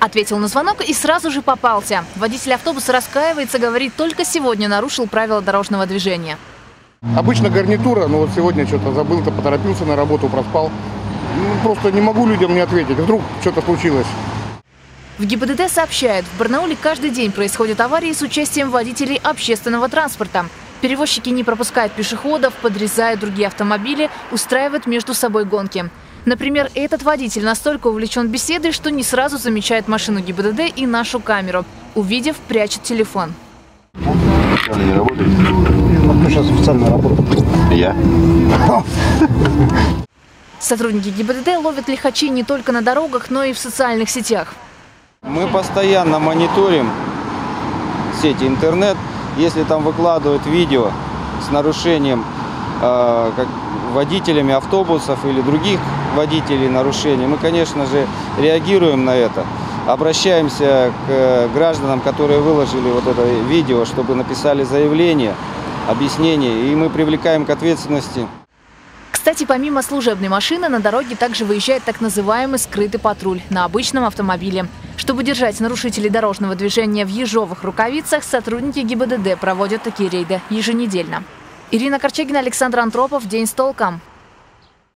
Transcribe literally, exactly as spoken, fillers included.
Ответил на звонок и сразу же попался. Водитель автобуса раскаивается, говорит, только сегодня нарушил правила дорожного движения. Обычно гарнитура, но вот сегодня что-то забыл-то, поторопился на работу, проспал. Ну, просто не могу людям не ответить, вдруг что-то случилось. В ГИБДД сообщают, в Барнауле каждый день происходят аварии с участием водителей общественного транспорта. Перевозчики не пропускают пешеходов, подрезают другие автомобили, устраивают между собой гонки. Например, этот водитель настолько увлечен беседой, что не сразу замечает машину ГИБДД и нашу камеру. Увидев, прячет телефон. Не работает? Кто сейчас официально работает? Я. Сотрудники ГИБДД ловят лихачей не только на дорогах, но и в социальных сетях. Мы постоянно мониторим сети интернет. Если там выкладывают видео с нарушением э, как водителями автобусов или других водителей нарушений, мы, конечно же, реагируем на это. Обращаемся к гражданам, которые выложили вот это видео, чтобы написали заявление, объяснение, и мы привлекаем к ответственности. Кстати, помимо служебной машины, на дороге также выезжает так называемый скрытый патруль на обычном автомобиле. Чтобы держать нарушителей дорожного движения в ежовых рукавицах, сотрудники ГИБДД проводят такие рейды еженедельно. Ирина Корчагина, Александр Антропов. День с толком.